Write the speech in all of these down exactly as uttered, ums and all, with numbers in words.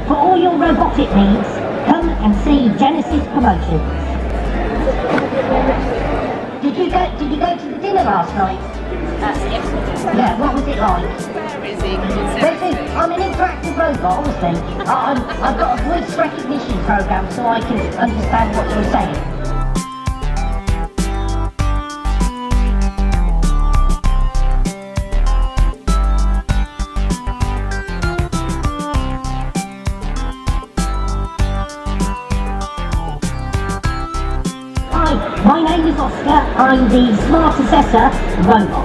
For all your robotic needs, come and see Genesis Promotions. Did you go? Did you go to the dinner last night? That's it. Yeah. What was it like? Busy. Busy. I'm an interactive robot, honestly. I, I'm, I've got a voice recognition program so I can understand what you're saying. Hi, my name is Oscar. I'm the Smart Assessor robot.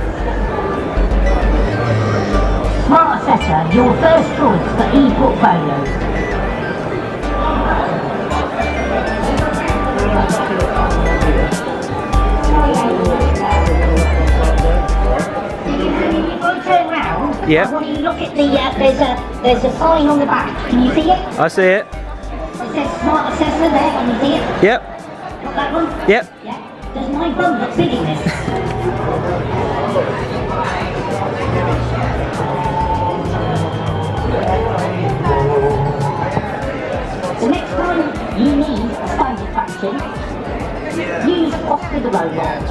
Smart Assessor, your first choice for e-portfolios. If I turn round, Yep. I want you to look at the, uh, there's a there's a sign on the back. Can you see it? I see it. It says Smart Assessor there, can you see it? Yep. Got that one? Yep. Yeah. Does my bum look big in this? The next time you need a standard fraction, use Oscar the robot.